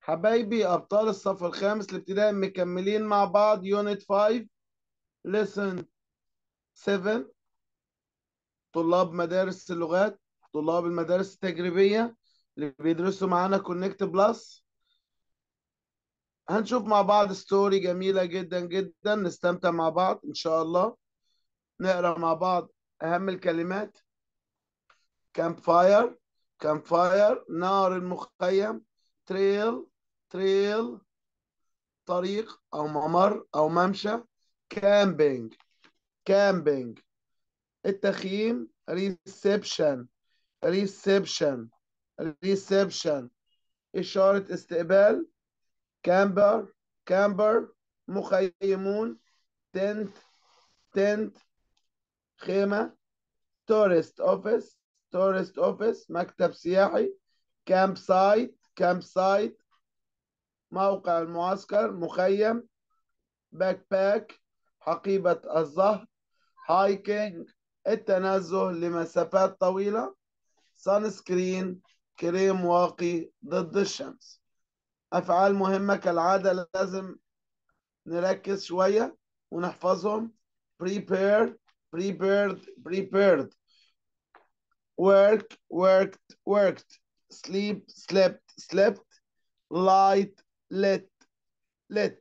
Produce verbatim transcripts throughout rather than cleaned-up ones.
حبايبي أبطال الصف الخامس الابتدائي مكملين مع بعض يونت خمسة lesson سبعة. طلاب مدارس اللغات، طلاب المدارس التجريبية اللي بيدرسوا معانا كونكت بلس. هنشوف مع بعض ستوري جميلة جدا جدا، نستمتع مع بعض إن شاء الله. نقرأ مع بعض أهم الكلمات. كامب فاير، كامب فاير نار المخيم. تريل، تريل طريق أو ممر أو ممشى. كامبينج، كامبينج التخييم. ريسبشن، ريسبشن، ريسبشن إشارة استقبال. كامبر، كامبر مخيمون. تنت، تنت خيمة. تورست أوفيس، تورست أوفيس مكتب سياحي. كامب سايت، كامب سايت موقع المعسكر مخيم. باك باك حقيبة الظهر. هايكنج التنزه لمسافات طويلة. سان سكرين كريم واقي ضد الشمس. أفعال مهمة كالعادة لازم نركز شوية ونحفظهم. prepare، prepared، prepared. work، worked، worked. sleep، slept، slept. light، lit، lit.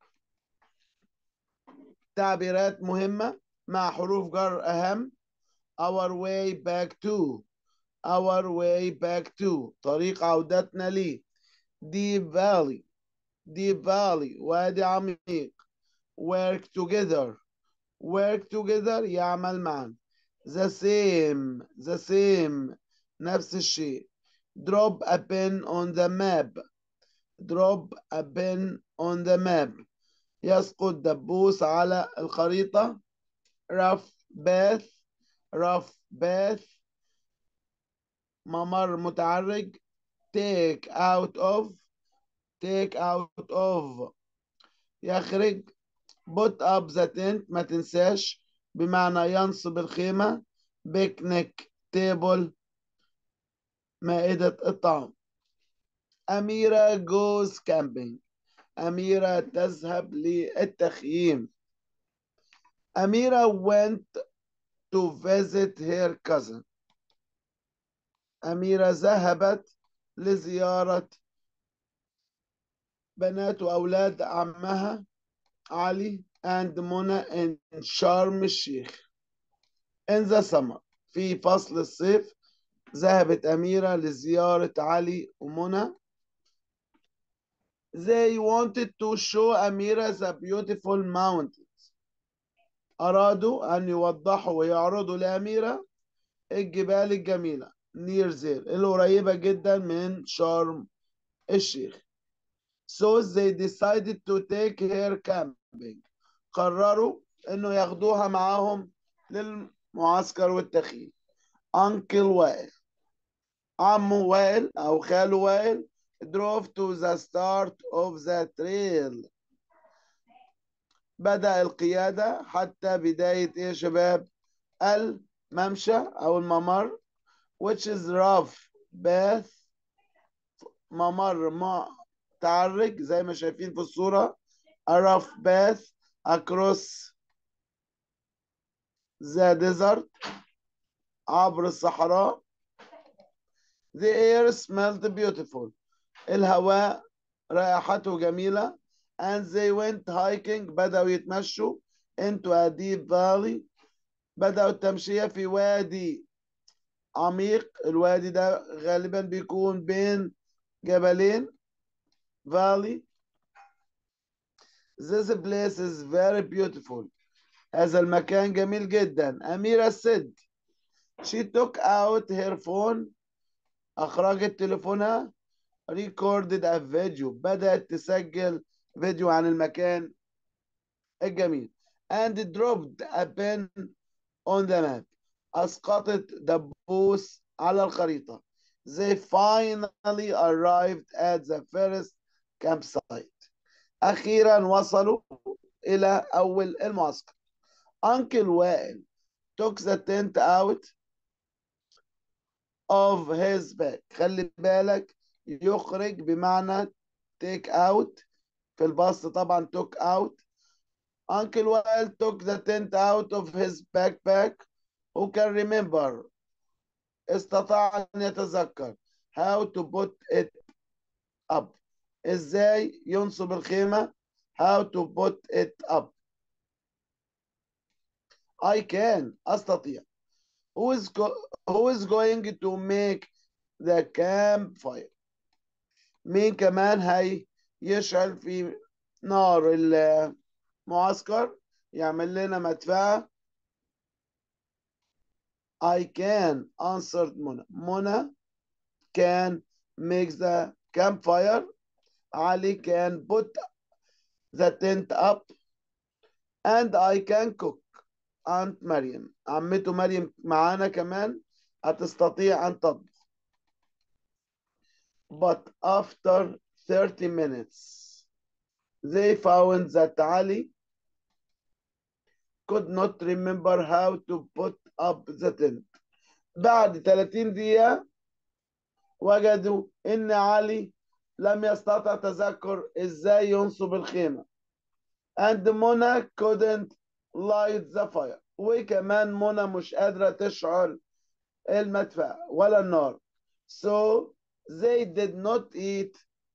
تعبيرات مهمة مع حروف جر أهم. our way back to، our way back to طريق عودتنا ليه. deep valley، deep valley وادي عميق. work together، work together يعمل معا. the same، the same نفس الشيء. drop a pin on the map، drop a pin on the map يسقط دبوس على الخريطة. rough path، rough path ممر متعرج. take out of، take out of يخرج. put up the tent ما تنساش بمعنى ينصب الخيمة. picnic table مائدة الطعام. أميرة goes camping، أميرة تذهب للتخييم. أميرة went to visit her cousin، أميرة ذهبت لزيارة بنات وأولاد عمها علي and منى in شرم الشيخ. in the summer في فصل الصيف ذهبت أميرة لزيارة علي ومنى. they wanted to show أميرة the beautiful mountains، أرادوا أن يوضحوا ويعرضوا لأميرة الجبال الجميلة near there القريبة جدا من شرم الشيخ. so they decided to take her camping، قرروا انه ياخدوها معاهم للمعسكر والتخييم. انكل وائل، عمو وائل او خاله وائل drove to the start of the trail، بدأ القيادة حتى بداية ايه يا شباب؟ الممشى او الممر which is rough path ممر متعرج زي ما شايفين في الصورة. a rough path across the desert عبر الصحراء. the air smelled beautiful الهواء رائحته جميلة. and they went hiking بدأوا يتمشوا into a deep valley بدأوا التمشية في وادي عميق. الوادي ده غالبا بيكون بين جبلين valley. this place is very beautiful هذا المكان جميل جدا. أميرة said she took out her phone أخرجت تليفونها. recorded a video بدأت تسجل فيديو عن المكان الجميل. and dropped a pen on the map أسقطت دبوس على الخريطة. they finally arrived at the first campsite أخيرا وصلوا إلى أول المعسكر. uncle وائل took the tent out of his bag خلي بالك يخرج بمعنى take out. في الباص طبعا took out. Uncle Wael took the tent out of his backpack. Who can remember? استطاع أن يتذكر. How to put it up. إزاي ينصب الخيمة. How to put it up. I can. أستطيع. Who is, go who is going to make the campfire. مين كمان هي يشعل في نار المعسكر. يعمل لنا مدفأة. I can answered منى. منى can make the campfire. Ali can put the tent up. And I can cook. Aunt مريم عمته مريم معانا كمان هتستطيع أن تطبخ. But after thirty minutes they found that Ali could not remember how to put up the tent. بعد ثلاثين دقيقة وجدوا إن علي لم يستطع تذكر إزاي ينصب الخيمة. And منى couldn't light the fire. وكمان منى مش قادرة تشعل المدفأة ولا النار. So they did not eat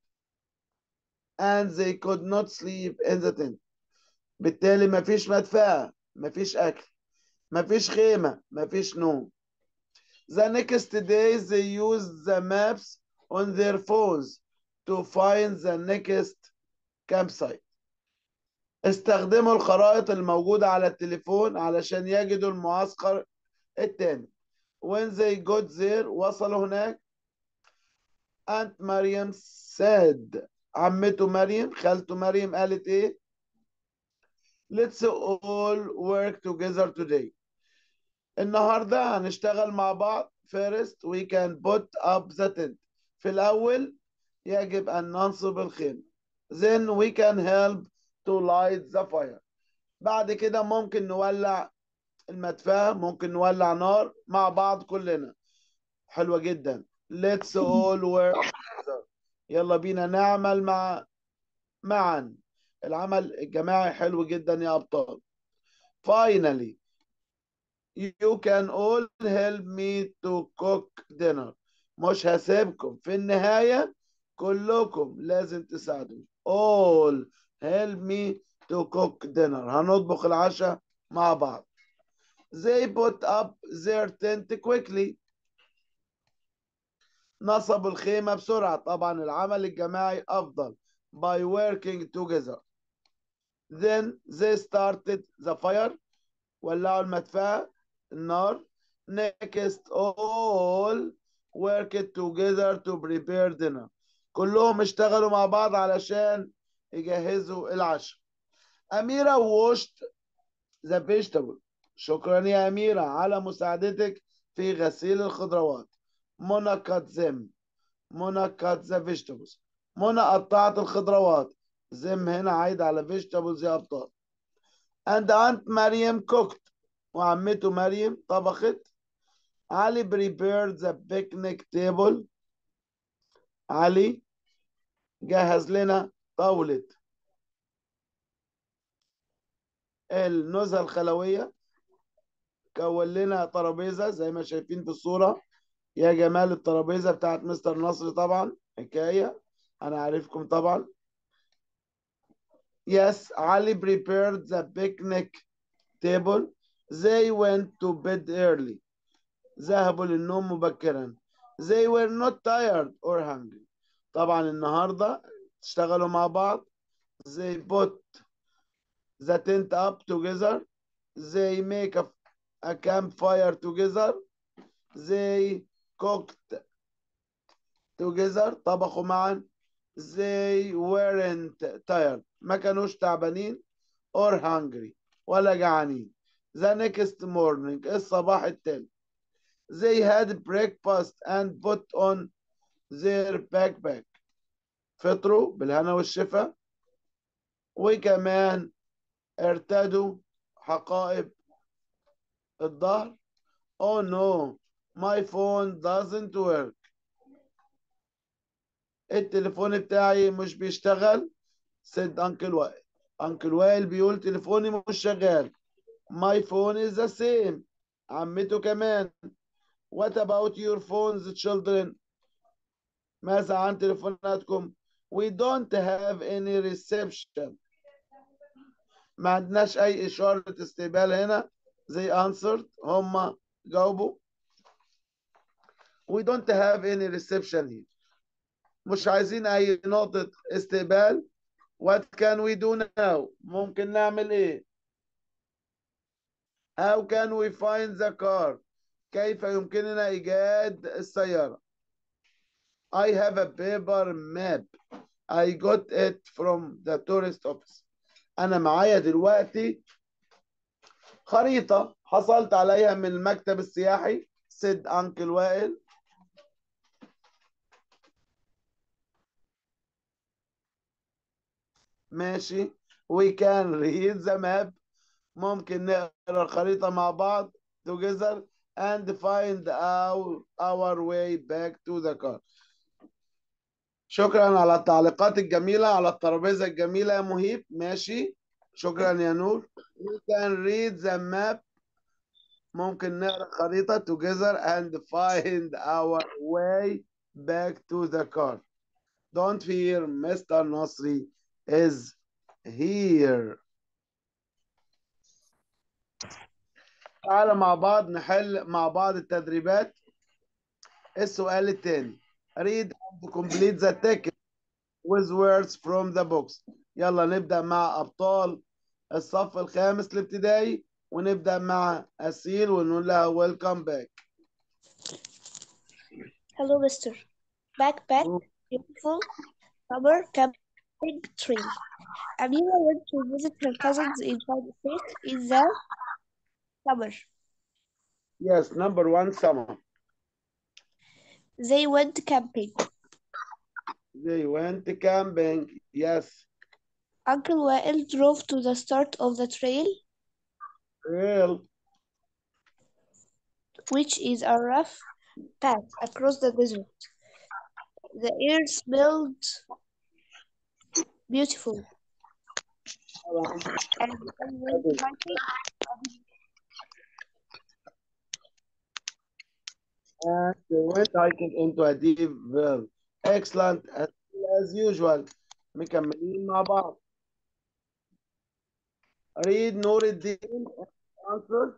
and they could not sleep in the tent. بالتالي مفيش مدفأة، مفيش أكل، مفيش خيمة، مفيش نوم. The next day they used the maps on their phones to find the next campsite. استخدموا الخرائط الموجودة على التليفون علشان يجدوا المعسكر التاني. When they got there وصلوا هناك Aunt مريم said. عمته مريم خالته مريم قالت ايه؟ Let's all work together today. النهاردة هنشتغل مع بعض. First we can put up the tent. في الأول يجب أن ننصب الخيمة. Then we can help to light the fire. بعد كده ممكن نولع المدفأة، ممكن نولع نار مع بعض كلنا. حلوة جدا. Let's all work together. يلا بينا نعمل مع معا. العمل الجماعي حلو جدا يا أبطال. Finally you can all help me to cook dinner. مش هسيبكم. في النهاية كلكم لازم تساعدوا. all help me to cook dinner. هنطبخ العشاء مع بعض. They put up their tent quickly. نصبوا الخيمة بسرعة. طبعا العمل الجماعي أفضل. by working together. Then they started the fire. ولعوا المدفأة النار. Next all worked together to prepare dinner. كلهم اشتغلوا مع بعض علشان يجهزوا العشاء. أميرة washed the vegetable. شكرا يا أميرة على مساعدتك في غسيل الخضروات. منى cut them. منى cut the vegetables. منى قطعت الخضروات. them هنا عايد على vegetables يا أبطال. And Aunt مريم cooked. وعمته مريم طبخت. علي prepared the picnic table. علي جهز لنا طاولة النزهة الخلوية. كون لنا ترابيزة زي ما شايفين في الصورة. يا جمال الترابيزة بتاعت مستر نصر طبعا حكاية. أنا عارفكم طبعا. Yes, Ali prepared the picnic table. They went to bed early. ذهبوا للنوم مبكرا. They were not tired or hungry. طبعا النهاردة اشتغلوا مع بعض. They put the tent up together. They make a, a campfire together. They cooked together. طبخوا معا. They weren't tired. ما كانوش تعبانين or hungry ولا جعانين. The next morning الصباح التالي they had breakfast and put on their backpack. فطروا بالهنا والشفا وكمان ارتدوا حقائب الظهر. Oh no, my phone doesn't work. التليفون بتاعي مش بيشتغل. said Uncle وائل. Uncle وائل بيقول تليفوني مش شغال. My phone is the same. عمته كمان. What about your phones children؟ ماذا عن تليفوناتكم؟ We don't have any reception. ما عندناش أي إشارة استقبال هنا. They answered. هم جاوبوا. We don't have any reception here. مش عايزين أي نقطة استقبال. What can we do now؟ ممكن نعمل إيه؟ How can we find the car؟ كيف يمكننا إيجاد السيارة؟ I have a paper map. I got it from the tourist office. أنا معايا دلوقتي خريطة حصلت عليها من المكتب السياحي. said Uncle وائل. ماشي. We can read the map. ممكن نقرأ الخريطة مع بعض together and find our, our way back to the car. شكرا على التعليقات الجميلة على الترابيزة الجميلة يا مهيب. ماشي. شكرا يا نور. We can read the map. ممكن نقرأ الخريطة together and find our way back to the car. Don't fear, Mister Nasri is here. تعالى مع بعض نحل مع بعض التدريبات. السؤال الثاني. Read and complete the text with words from the books. يلا نبدأ مع أبطال الصف الخامس الابتدائي ونبدأ مع أسيل ونقول لها welcome back. Hello, Mister Backpack, beautiful, rubber, camping tree. Amira went to visit her cousins inside the state in the summer. Yes, number one, summer. They went camping. They went camping. Yes. Uncle Wael drove to the start of the trail, Real. which is a rough path across the desert. The air smelled beautiful, and they went hiking. And they went hiking into a deep well. Excellent as, as usual. مكملين مع بعض. Read نور الدين. Answer.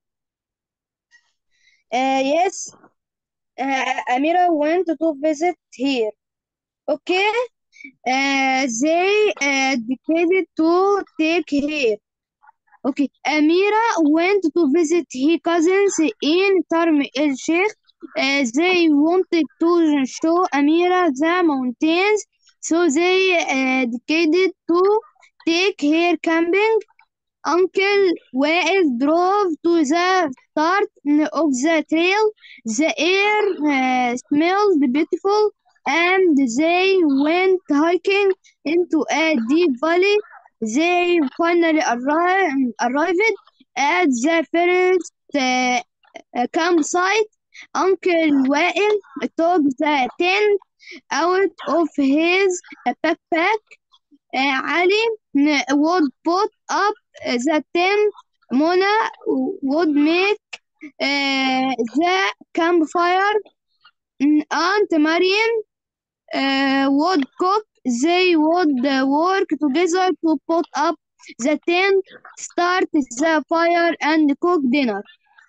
Uh, yes, uh, Amira went to visit here. Okay, uh, they uh, decided to take her. Okay, Amira went to visit her cousins in Sharm el Sheikh. Uh, they wanted to show Amira the mountains, so they uh, decided to take her camping. Uncle Wael drove to the start of the trail. The air uh, smelled beautiful, and they went hiking into a deep valley. They finally arri- arrived at the first uh, uh, campsite. Uncle Wael took the tent out of his uh, backpack. Uh, Ali n- would put up uh, the tent. Mona would make uh, the campfire. Mm, Aunt Marian uh, would cook. They would uh, work together to put up the tent, start the fire, and cook dinner.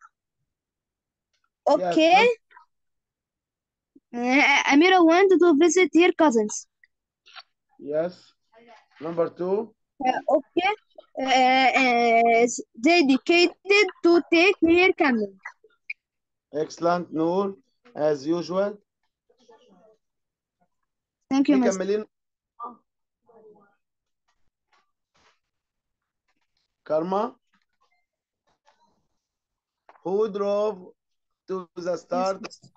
Yes. Okay. Number, Uh, Amira went to visit her cousins. yes. Number two. Uh, okay. Uh, uh, they dedicated to take her camping. Excellent. Noor. As usual. Thank you, Mister مكملين. Karma. Who drove to the Yes, start? Mister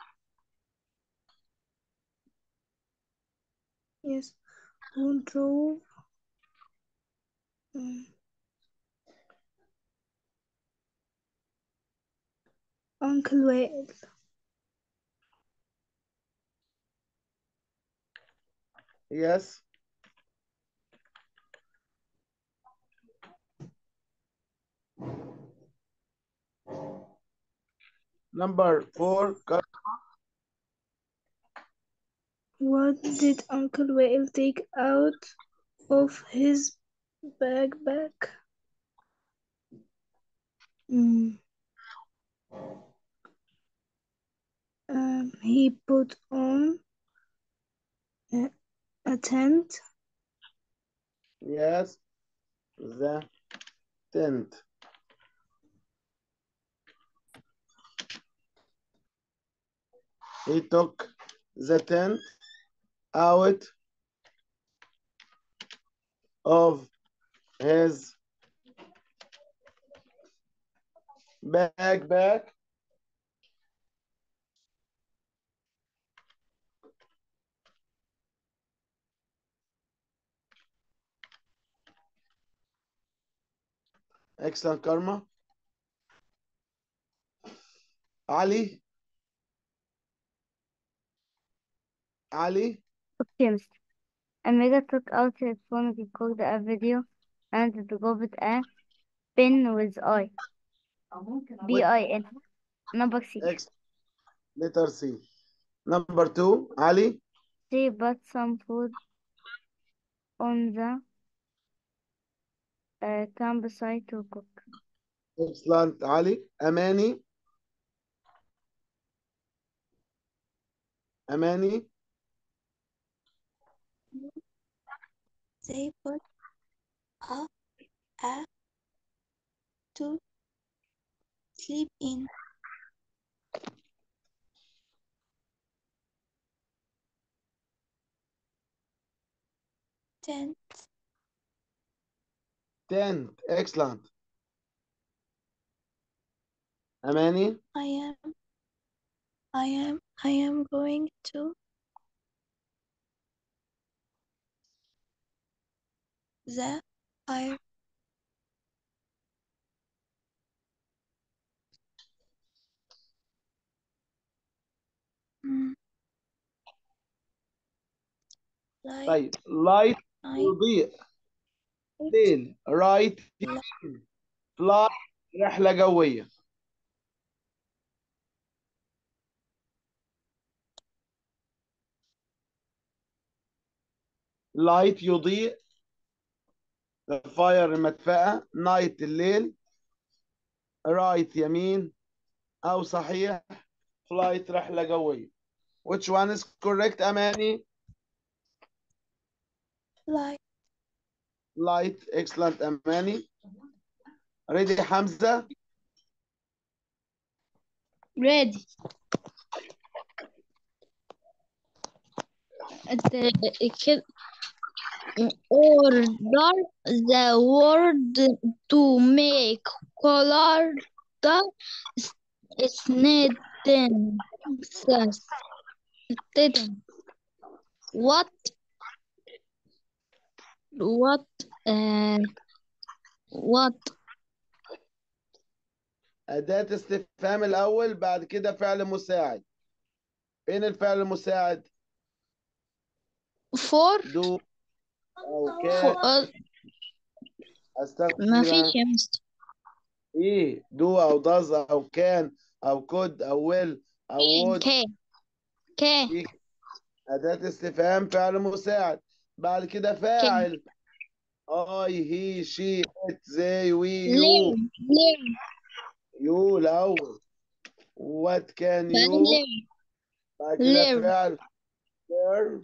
Yes. Who drove? Um, Uncle Wade. Yes. Number four. What did Uncle Wael take out of his backpack? Mm, um, he put on a, a tent. Yes. The tent. He took the tent out of his backpack. Excellent, Karma. Ali. Ali. Okay, mister. Amiga took out his phone, recorded a video, and dropped a pin with I. B I N. Number C. X. Letter C. Number two. Ali. She put some food on the uh, campsite to cook. Excellent, Ali. Amani. Amani. They put up a to sleep in. Tent. Tent. Excellent. Amani. I am. I am. I am going to the fire. Mm, Light. طيب light Night. يضيء ليل رايت فلاي رحلة جوية. لايت يضيء، فاير المدفأة، نايت الليل، رايت يمين أو صحيح، فلايت رحلة جوية. Which one is correct أماني؟ Light. Light. Excellent أماني. Ready حمزة؟ Ready. كده order the word to make color the sentence. What what uh, what أداة استفهام الأول، بعد كده فعل مساعد. فين الفعل المساعد؟ for do أو for كان. uh, أستخدم ما إيه فيش بقى؟ يا مستر. إيه do أو does أو كان أو could أو will أو would. كان كان دي أداة استفهام فعل مساعد. بعد كده كان فاعل I he she it they we you. learn learn you الأول. what can بعدين you. learn بعد كده learn فعل learn.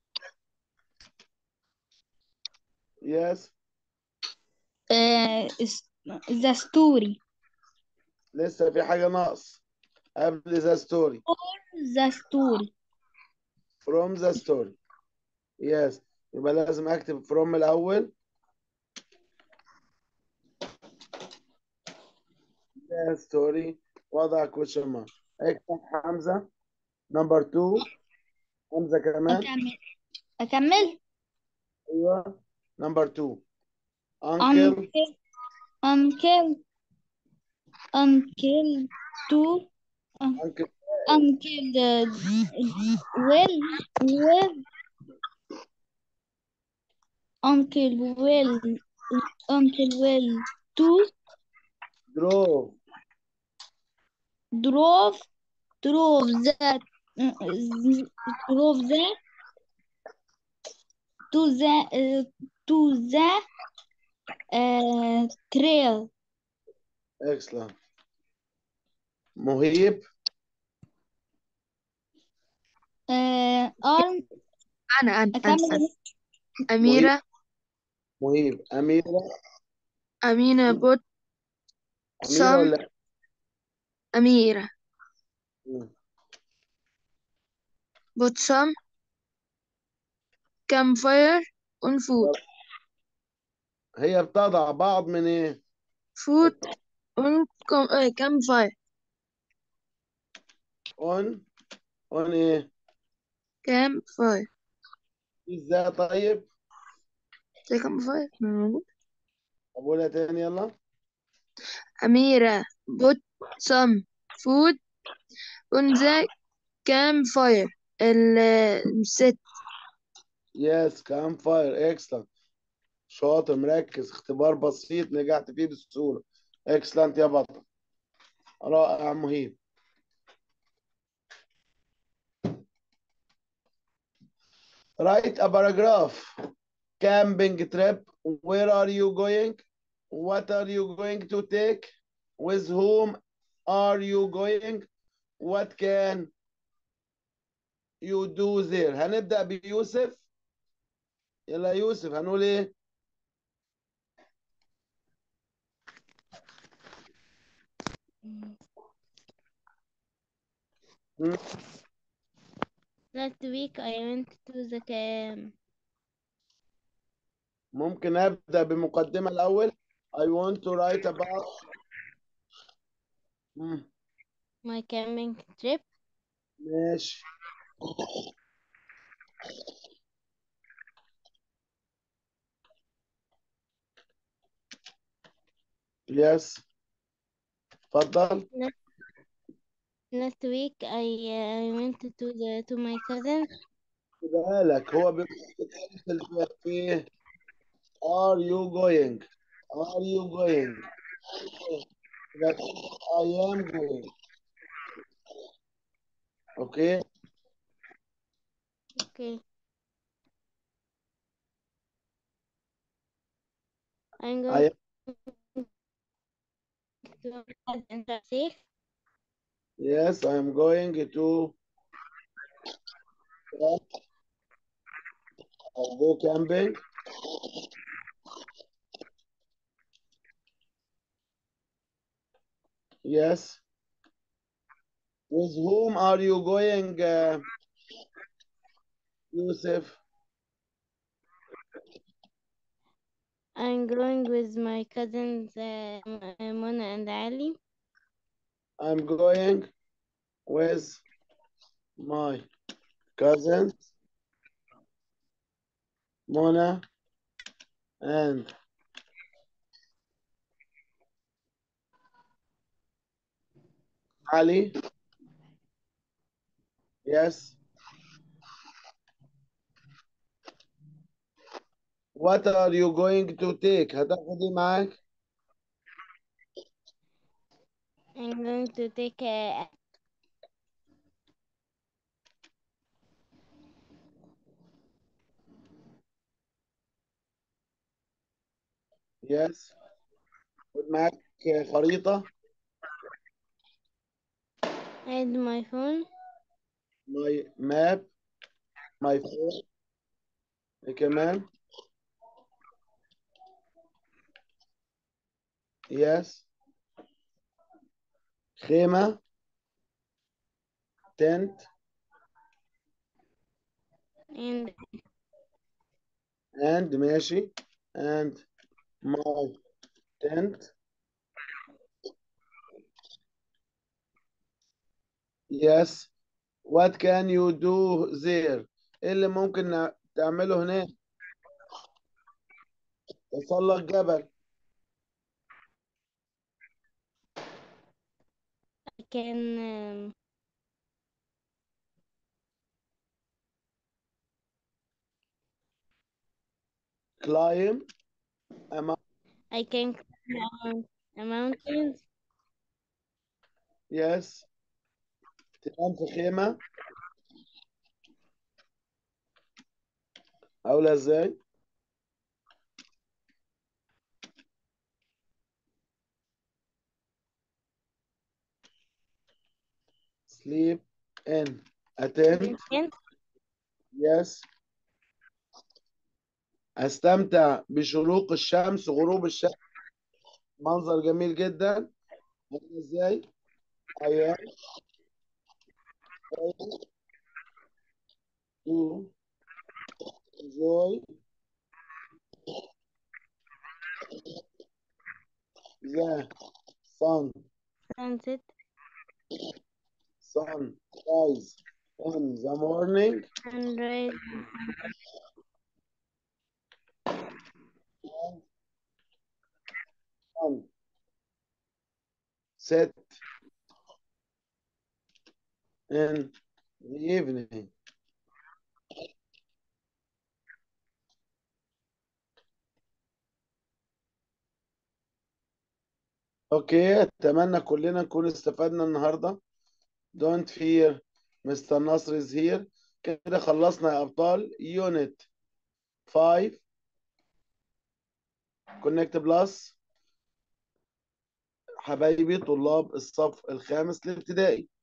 yes. uh, is- the story لسه في حاجة ناقص قبل the story. the story from the story. yes. يبقى لازم أكتب from الأول. the story وضع question mark. اكتب حمزة. number two. حمزة كمان. أكمل أكمل أيوه. number two. uncle. uncle uncle uncle to uncle. uncle uh, will will Uncle Will Uncle Will to drove drove drove that drove that to the uh, to the uh, trail. excellent. مهيب uh, arm أنا أنا أنا أكمل أنا. يا أميرة مهيب أميرة أمينة put أميرة some ولا أميرة مم. put some campfire on food هي بتضع بعض من إيه؟ food on com- uh, campfire on on إيه؟ campfire إزاي طيب؟ زي campfire موجود. أقولها تاني يلا. أميرة put some food on the campfire ال- الست yes campfire excellent. شاطر مركز اختبار بسيط نجحت فيه بسهولة. excellent يا بطل. رائع مهيب. write a paragraph. Camping trip. Where are you going? What are you going to take? With whom are you going? What can you do there? هنبدأ بيوسف. يلا يوسف هنقول ايه؟ مم. Last week I went to the camp. ممكن أبدأ بمقدمة الأول. I want to write about مم. My camping trip. ماشي. يس اتفضل. Last, last week I uh, I went to the to my cousin. خد بالك هو بيقول في are you going are you going that I am going okay Okay. I'm I going to my cousin safe. yes I am going to I'll go camping yes with whom are you going uh, Yusuf I'm going with my cousins uh, M- Mona and Ali. I'm going with my cousins Mona and Ali yes what are you going to take هتاخد ايه معاك I'm going to take a yes خد معاك خريطة and my phone. my map my phone إيه كمان yes خيمة tent And and ماشي and my tent yes what can you do there ايه اللي ممكن نع- تعمله هناك تسلق جبل I can um, climb a mountain. I can climb a mountain. Yes. تنام في خيمة. أقولها إزاي؟ sleep in a tent. Yes. أستمتع بشروق الشمس غروب الشمس، منظر جميل جدا. أقولها إزاي؟ I am going to enjoy the sun Sunset. sunrise in the morning Sunrise. and sun set in the evening. اوكي، اتمنى كلنا نكون استفدنا النهارده. Don't fear مستر نصر is here. كده خلصنا يا ابطال يونت خمسة كونكت بلس. حبايبي طلاب الصف الخامس الابتدائي،